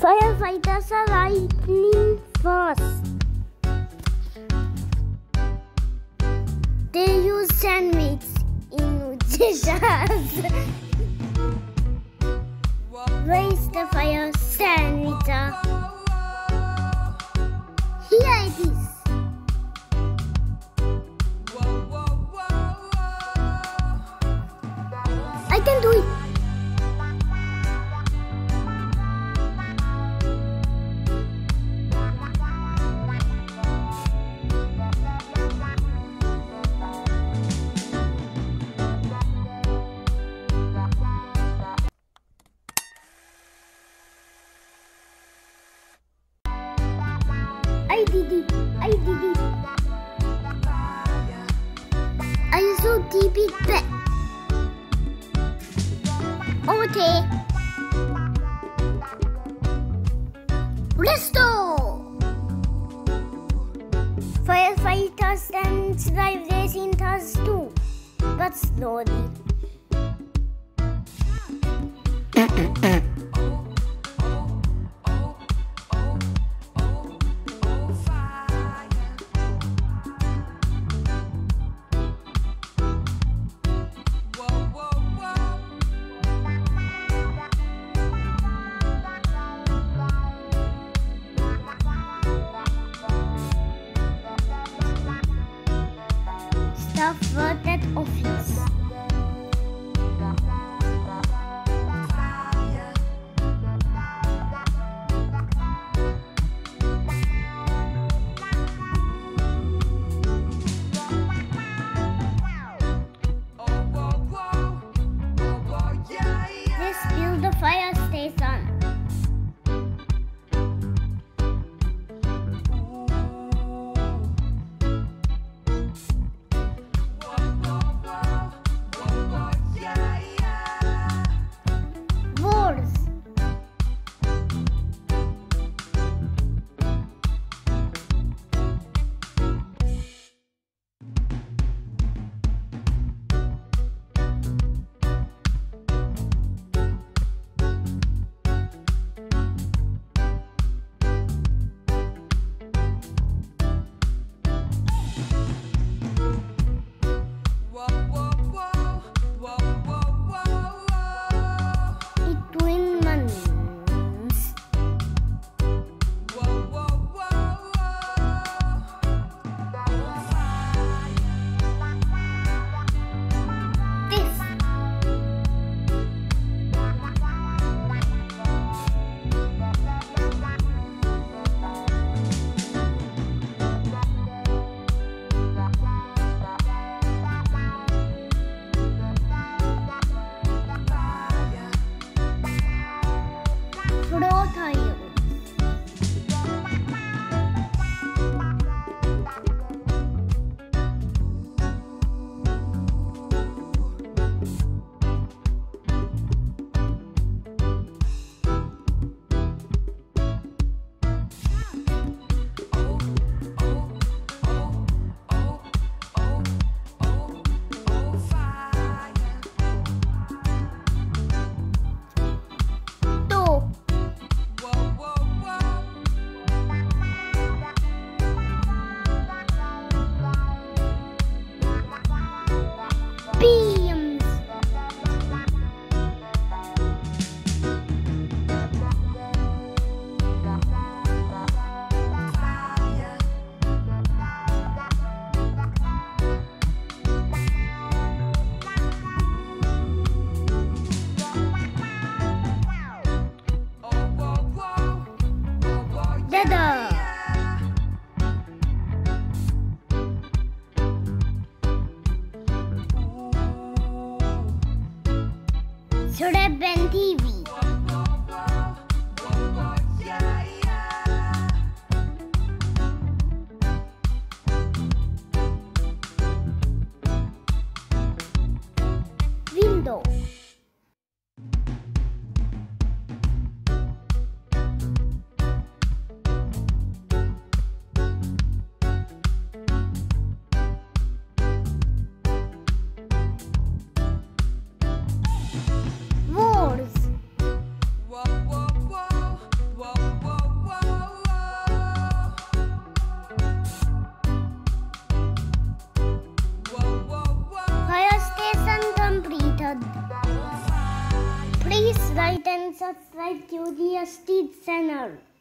Firefighters are lightning fast. They use sandwiches in dishes. Raise the fire sandwich. Here it is. I can do it. I did it. I did it. I saw deep it back. Okay. Resto. Firefighters and drive racing cars too, but slowly. Staff work at office. Let's build the fire station. started. Please like and subscribe to the Steed channel.